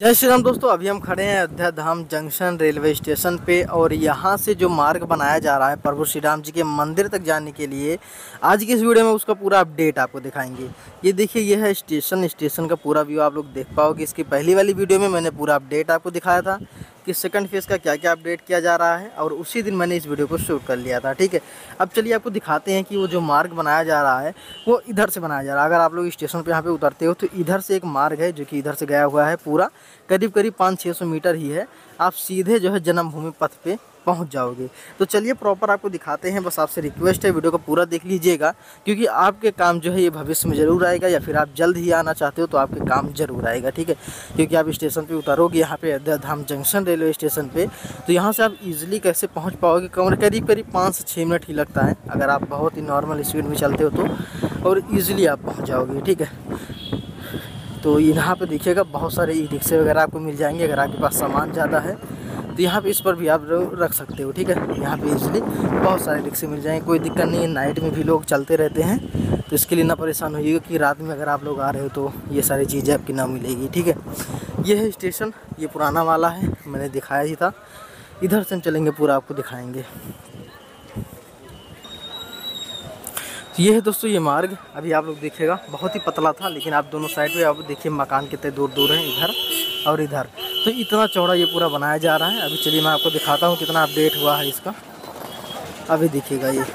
जय श्री राम दोस्तों, अभी हम खड़े हैं Ayodhya Dham junction railway station पे और यहाँ से जो मार्ग बनाया जा रहा है प्रभु श्री राम जी के मंदिर तक जाने के लिए, आज की इस वीडियो में उसका पूरा अपडेट आपको दिखाएंगे। ये देखिए, ये है स्टेशन का पूरा व्यू आप लोग देख पाओगे। इसकी पहली वाली वीडियो में मैंने पूरा अपडेट आपको दिखाया था कि सेकंड फेज़ का क्या क्या अपडेट किया जा रहा है और उसी दिन मैंने इस वीडियो को शूट कर लिया था। ठीक है, अब चलिए आपको दिखाते हैं कि वो जो मार्ग बनाया जा रहा है वो इधर से बनाया जा रहा है। अगर आप लोग स्टेशन पे यहाँ पे उतरते हो तो इधर से एक मार्ग है जो कि इधर से गया हुआ है, पूरा करीब 500-600 मीटर ही है। आप सीधे जो है जन्मभूमि पथ पे पहुंच जाओगे। तो चलिए प्रॉपर आपको दिखाते हैं। बस आपसे रिक्वेस्ट है वीडियो को पूरा देख लीजिएगा, क्योंकि आपके काम जो है ये भविष्य में ज़रूर आएगा, या फिर आप जल्द ही आना चाहते हो तो आपके काम ज़रूर आएगा। ठीक है, क्योंकि आप स्टेशन पे उतरोगे यहाँ पे Ayodhya Dham junction railway station पे, तो यहाँ से आप इजीली कैसे पहुँच पाओगे, करीब 5 से 6 मिनट ही लगता है अगर आप बहुत ही नॉर्मल स्पीड में चलते हो तो, और ईज़िली आप पहुँच जाओगे। ठीक है, तो यहाँ पे देखिएगा बहुत सारे ई रिक्शे वगैरह आपको मिल जाएंगे। अगर आपके पास सामान ज़्यादा है तो यहाँ पे इस पर भी आप रख सकते हो। ठीक है, यहाँ पे इजीली बहुत सारे रिक्शे मिल जाएंगे, कोई दिक्कत नहीं है। नाइट में भी लोग चलते रहते हैं, तो इसके लिए ना परेशान होइएगा कि रात में अगर आप लोग आ रहे हो तो ये सारी चीज़ें आपकी ना मिलेगी। ठीक है, ये है स्टेशन, ये पुराना वाला है, मैंने दिखाया ही था। इधर से हम चलेंगे, पूरा आपको दिखाएँगे। तो ये है दोस्तों ये मार्ग, अभी आप लोग देखिएगा बहुत ही पतला था, लेकिन आप दोनों साइड पे आप देखिए मकान कितने दूर दूर हैं, इधर और इधर। तो इतना चौड़ा ये पूरा बनाया जा रहा है। अभी चलिए मैं आपको दिखाता हूँ कितना अपडेट हुआ है इसका। अभी देखिएगा ये,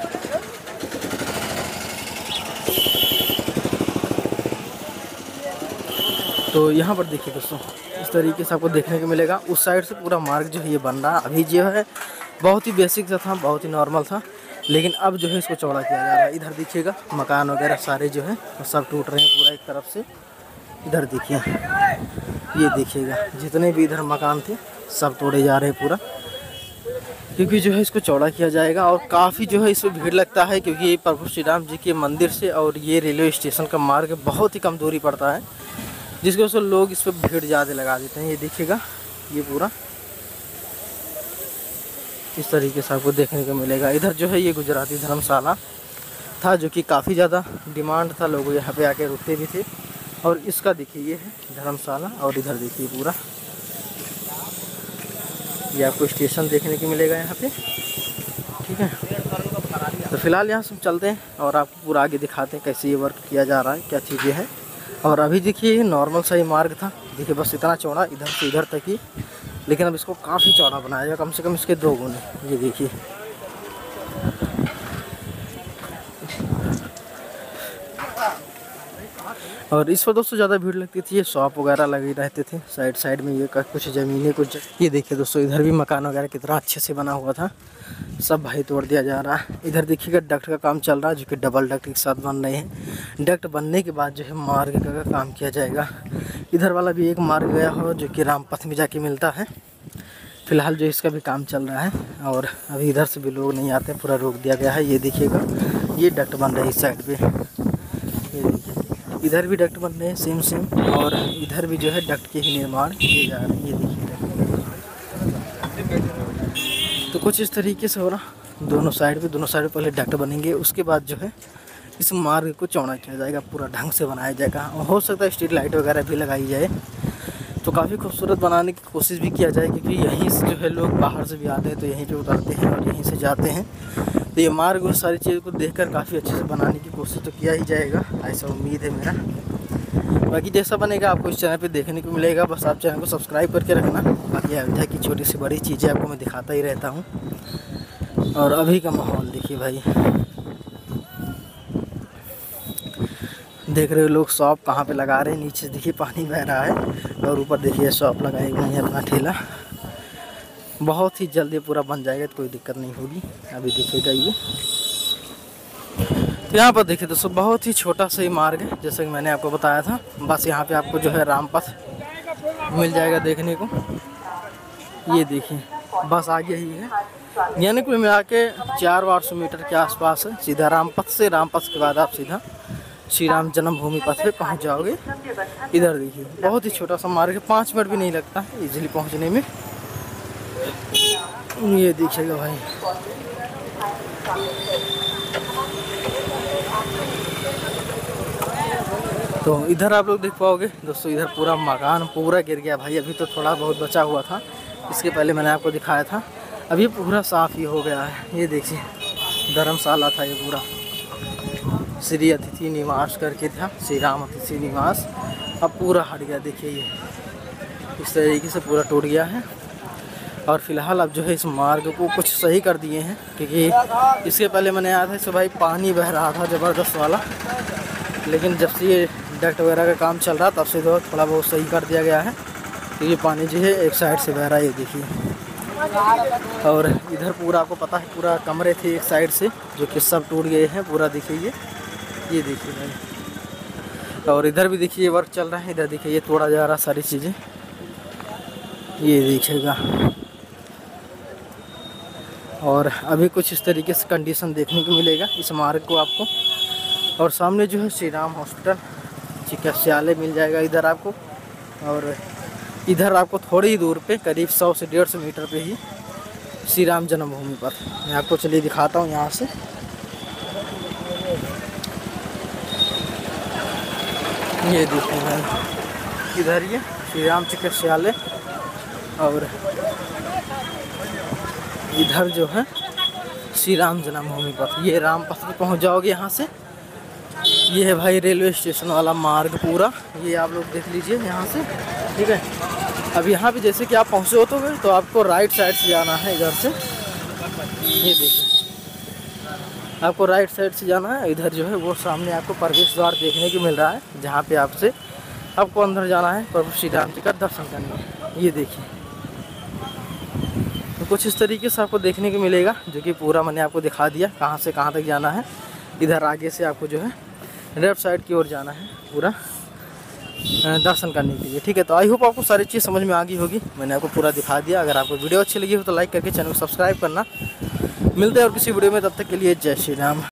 तो यहाँ पर देखिए दोस्तों इस तरीके से आपको देखने को मिलेगा। उस साइड से पूरा मार्ग जो है ये बन रहा है। अभी जो है बहुत ही बेसिक सा था, बहुत ही नॉर्मल था, लेकिन अब जो है इसको चौड़ा किया जा रहा है। इधर देखिएगा मकान वगैरह सारे जो है सब टूट रहे हैं पूरा एक तरफ से। इधर देखिए, ये देखिएगा जितने भी इधर मकान थे सब तोड़े जा रहे हैं पूरा, क्योंकि जो है इसको चौड़ा किया जाएगा। और काफ़ी जो है इसमें भीड़ लगता है, क्योंकि ये प्रभु श्री राम जी के मंदिर से और ये रेलवे स्टेशन का मार्ग बहुत ही कम दूरी पड़ता है, जिसकी वजह से लोग इस पर भीड़ ज़्यादा लगा देते हैं। ये देखिएगा ये पूरा इस तरीके से आपको देखने को मिलेगा। इधर जो है ये गुजराती धर्मशाला था, जो कि काफ़ी ज़्यादा डिमांड था, लोग यहाँ पे आके रुकते भी थे। और इसका देखिए ये है धर्मशाला, और इधर देखिए पूरा ये आपको स्टेशन देखने को मिलेगा यहाँ पे। ठीक है, तो फिलहाल यहाँ से चलते हैं और आपको पूरा आगे दिखाते हैं कैसे ये वर्क किया जा रहा है, क्या चीज़ें हैं। और अभी देखिए नॉर्मल सा ही मार्ग था, देखिए बस इतना चौड़ा इधर से इधर तक ही, लेकिन अब इसको काफ़ी चौड़ा बनाया जाएगा, कम से कम इसके 2 गुने। ये देखिए, और इस पर दोस्तों ज़्यादा भीड़ लगती थी, ये शॉप वगैरह लगे रहते थे साइड में। ये कुछ ज़मीनें कुछ, ये देखिए दोस्तों इधर भी मकान वगैरह कितना अच्छे से बना हुआ था, सब भाई तोड़ दिया जा रहा है। इधर देखिएगा डक्ट का काम चल रहा है, जो कि डबल डक्ट एक साथ बन रहे हैं। डक्ट बनने के बाद जो है मार्ग का काम किया जाएगा। इधर वाला भी एक मार्ग गया हो जो कि रामपथ में जाके मिलता है। फिलहाल जो इसका भी काम चल रहा है, और अभी इधर से भी लोग नहीं आते, पूरा रोक दिया गया है। ये देखिएगा ये डक्ट बन रहा है इस साइड पे, ये देखिए इधर भी डक्ट बन रहे हैं सेम, और इधर भी जो है डक्ट के ही निर्माण किए जा रहे हैं। ये देखिए, तो कुछ इस तरीके से हो रहा दोनों साइड पे पहले डक्ट बनेंगे, उसके बाद जो है इस मार्ग को चौड़ा किया जाएगा, पूरा ढंग से बनाया जाएगा। और हो सकता है स्ट्रीट लाइट वगैरह भी लगाई जाए, तो काफ़ी खूबसूरत बनाने की कोशिश भी किया जाए, क्योंकि यहीं से जो है लोग बाहर से भी आते हैं तो यहीं पे उतरते हैं और यहीं से जाते हैं। तो ये मार्ग और सारी चीज़ों को देखकर काफ़ी अच्छे से बनाने की कोशिश तो किया ही जाएगा, ऐसा उम्मीद है मेरा। बाकी जैसा बनेगा आपको इस चैनल पे देखने को मिलेगा। बस आप चैनल को सब्सक्राइब करके रखना। बाकी अयोध्या की छोटी से बड़ी चीज़ें आपको मैं दिखाता ही रहता हूँ। और अभी का माहौल देखिए भाई, देख रहे हो लोग शॉप कहाँ पे लगा रहे हैं। नीचे देखिए पानी बह रहा है, और ऊपर देखिए शॉप लगाई हुई है अपना ठेला। बहुत ही जल्दी पूरा बन जाएगा, तो कोई दिक्कत नहीं होगी। अभी देखिएगा ये, तो यहाँ पर देखिए दोस्तों बहुत ही छोटा सा ही मार्ग है, जैसे कि मैंने आपको बताया था। बस यहाँ पे आपको जो है रामपथ मिल जाएगा देखने को। ये देखिए बस आगे ही है, यानी कुल मिला के 400 मीटर के आसपास है सीधा रामपथ से। रामपथ के बाद आप सीधा श्री राम जन्मभूमि पथ पे पहुँच जाओगे। इधर देखिए बहुत ही छोटा सा मार्ग है, 5 मिनट भी नहीं लगता है इजीली पहुँचने में। ये देखिएगा भाई, तो इधर आप लोग देख पाओगे दोस्तों, इधर पूरा मकान पूरा गिर गया भाई। अभी तो थोड़ा बहुत बचा हुआ था, इसके पहले मैंने आपको दिखाया था। अभी पूरा साफ़ ही हो गया है। ये देखिए धर्मशाला था ये पूरा, श्री अतिथि निवास करके था, श्री राम अतिथि निवास। अब पूरा हट गया, देखिए ये इस तरीके से पूरा टूट गया है। और फिलहाल अब जो है इस मार्ग को कुछ सही कर दिए हैं, क्योंकि इसके पहले मैंने आया था इससे भाई पानी बह रहा था ज़बरदस्त वाला, लेकिन जब से ये डक्ट वगैरह का काम चल रहा तब से तो थोड़ा बहुत सही कर दिया गया है। तो ये पानी जो है एक साइड से बह रहा है, ये देखिए। और इधर पूरा आपको पता है पूरा कमरे थे एक साइड से जो कि सब टूट गए हैं पूरा, देखिए ये देखिए भाई। और इधर भी देखिए वर्क चल रहा है, इधर देखिए ये तोड़ा जा रहा सारी चीज़ें, ये देखिएगा। और अभी कुछ इस तरीके से कंडीशन देखने को मिलेगा इस मार्ग को आपको। और सामने जो है श्री राम हॉस्पिटल चिकित्सालय मिल जाएगा इधर आपको। और इधर आपको थोड़ी ही दूर पे करीब 100 से 150 मीटर पे ही श्री राम जन्मभूमि पर, मैं आपको चलिए दिखाता हूँ यहाँ से। ये देखिए भाई, इधर ये श्री राम चिकित्सालय। और इधर जो है श्री राम जन्मभूमि पर, ये राम पथ पे पहुँच जाओगे यहाँ से। ये है भाई रेलवे स्टेशन वाला मार्ग पूरा, ये आप लोग देख लीजिए यहाँ से, ठीक है। अब यहाँ पे जैसे कि आप पहुँचे हो तो आपको राइट साइड से जाना है इधर से, ये देखिए आपको राइट साइड से जाना है। इधर जो है वो सामने आपको प्रवेश द्वार देखने को मिल रहा है, जहाँ पे आपको अंदर जाना है प्रभु श्री राम जी का दर्शन करने। ये देखिए तो कुछ इस तरीके से आपको देखने को मिलेगा, जो कि पूरा मैंने आपको दिखा दिया कहाँ से कहाँ तक जाना है। इधर आगे से आपको जो है लेफ्ट साइड की ओर जाना है पूरा दर्शन करने के लिए, ठीक है। तो आई होप आपको सारी चीज़ समझ में आ गई होगी, मैंने आपको पूरा दिखा दिया। अगर आपको वीडियो अच्छी लगी हो तो लाइक करके चैनल को सब्सक्राइब करना। मिलते हैं और किसी वीडियो में, तब तक के लिए जय श्री राम।